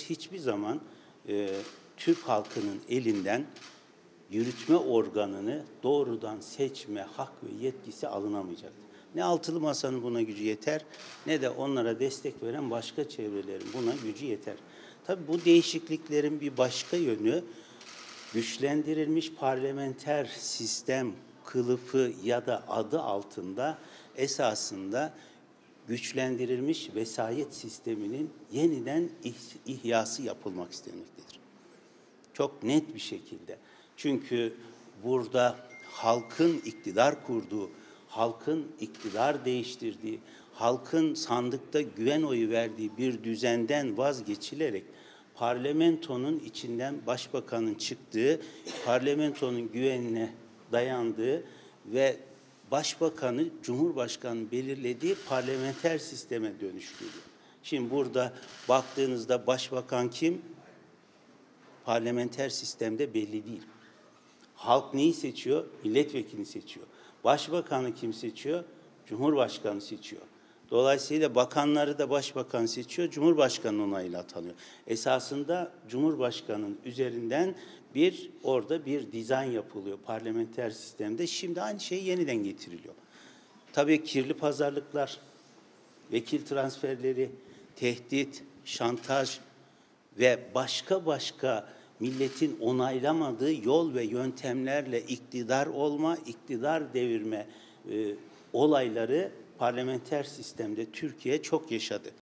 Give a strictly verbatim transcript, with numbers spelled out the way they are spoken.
hiçbir zaman e, Türk halkının elinden yürütme organını doğrudan seçme hak ve yetkisi alınamayacaktır. Ne altılı masanın buna gücü yeter, ne de onlara destek veren başka çevrelerin buna gücü yeter. Tabii bu değişikliklerin bir başka yönü, güçlendirilmiş parlamenter sistem kılıfı ya da adı altında esasında güçlendirilmiş vesayet sisteminin yeniden ihyası yapılmak istenmektedir. Çok net bir şekilde. Çünkü burada halkın iktidar kurduğu, halkın iktidar değiştirdiği, halkın sandıkta güven oyu verdiği bir düzenden vazgeçilerek parlamentonun içinden başbakanın çıktığı, parlamentonun güvenine dayandığı ve başbakanı Cumhurbaşkanı belirlediği parlamenter sisteme dönüştürüyor. Şimdi burada baktığınızda başbakan kim? Parlamenter sistemde belli değil. Halk neyi seçiyor? Milletvekilini seçiyor. Başbakanı kim seçiyor? Cumhurbaşkanı seçiyor. Dolayısıyla bakanları da başbakan seçiyor, Cumhurbaşkanı onayıyla atanıyor. Esasında Cumhurbaşkanı'nın üzerinden bir orada bir dizayn yapılıyor parlamenter sistemde. Şimdi aynı şey yeniden getiriliyor. Tabii kirli pazarlıklar, vekil transferleri, tehdit, şantaj ve başka başka milletin onaylamadığı yol ve yöntemlerle iktidar olma, iktidar devirme e, olayları parlamenter sistemde Türkiye çok yaşadı.